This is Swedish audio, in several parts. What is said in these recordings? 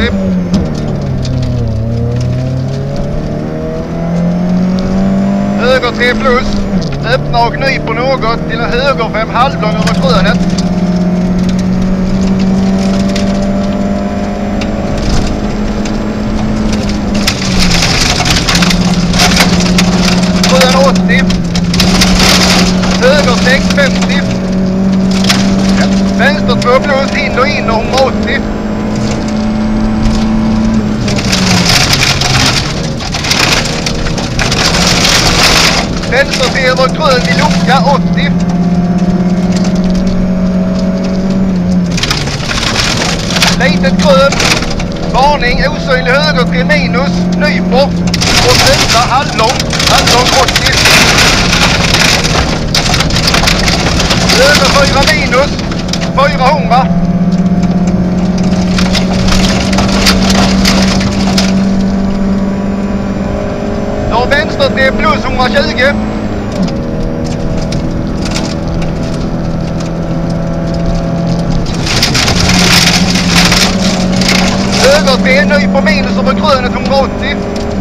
80. Höger 3 plus. Öppna och nyper något till en höger 5 halvlång över krönet. Krön 80. Höger 6 50. Vänster 2 plus, hinder in och 180. Vänster till över krön i lucka 80. Litet krön. Varning, osynlig höger 3 minus, nyper. Och vänster halvlång 80. Höger 4 minus, 400. Då vänster 3 plus 120. Höger 3 ny på minus över krönet 180.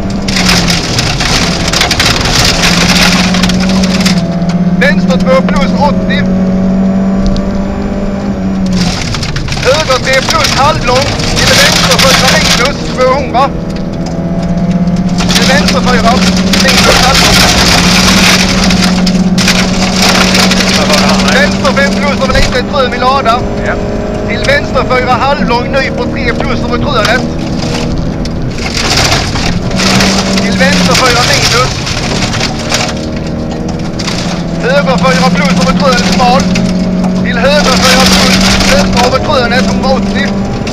Vänster 2 plus 80. Höger 3 plus halvlång till vänster 4 minus 200. Till vänster 4 minus halvlång. Vänster 5 plus över litet krön i lada. Ja. Till vänster 4 halvlång ny på 3 plus över krönet. Till vänster 4 minus. Höger 4 plus över krönet smal. Till höger 4 plus öppna över krönet 180.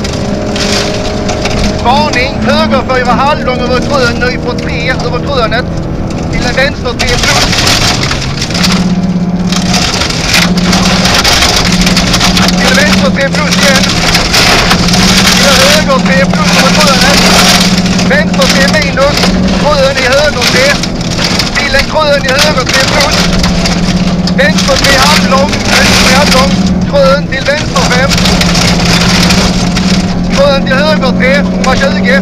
Varning, höger 4 halvlång över krön ny på 3 över krönet. Till en vänster 3 plus. Till vänster 3 plus igen. Till höger 3 plus över krönet. Vänster 3 minus. Krön i höger 3. Till en krön i höger 3 plus. Vänster 3 halvlång. Vänster 3 halvlång. Krön till vänster 5. Krön till höger 3. 120.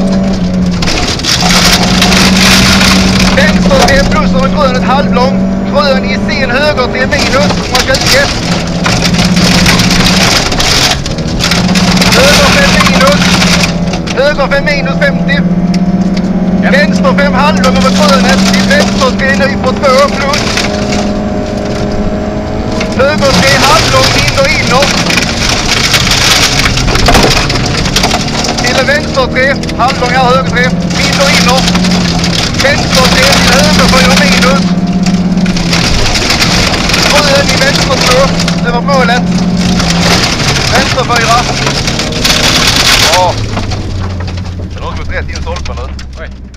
Vänster 3 plus över krönet halvlång. Krön i sin höger 3 minus. 120. Höger 5 minus. Höger 5 minus 50. Ja. Vänster 5 halvlång över krönet. Till vänster 3 ny på 2 plus. Höger 3 halvlång inåt. Till vänster 3 halvlång här höger 3. Inåt. Vänster 3 till höger 4 minus. Krön i vänster 2. Det var målet. Vänster 4. Ja. Den har gått rätt in stolpen nu. Oj.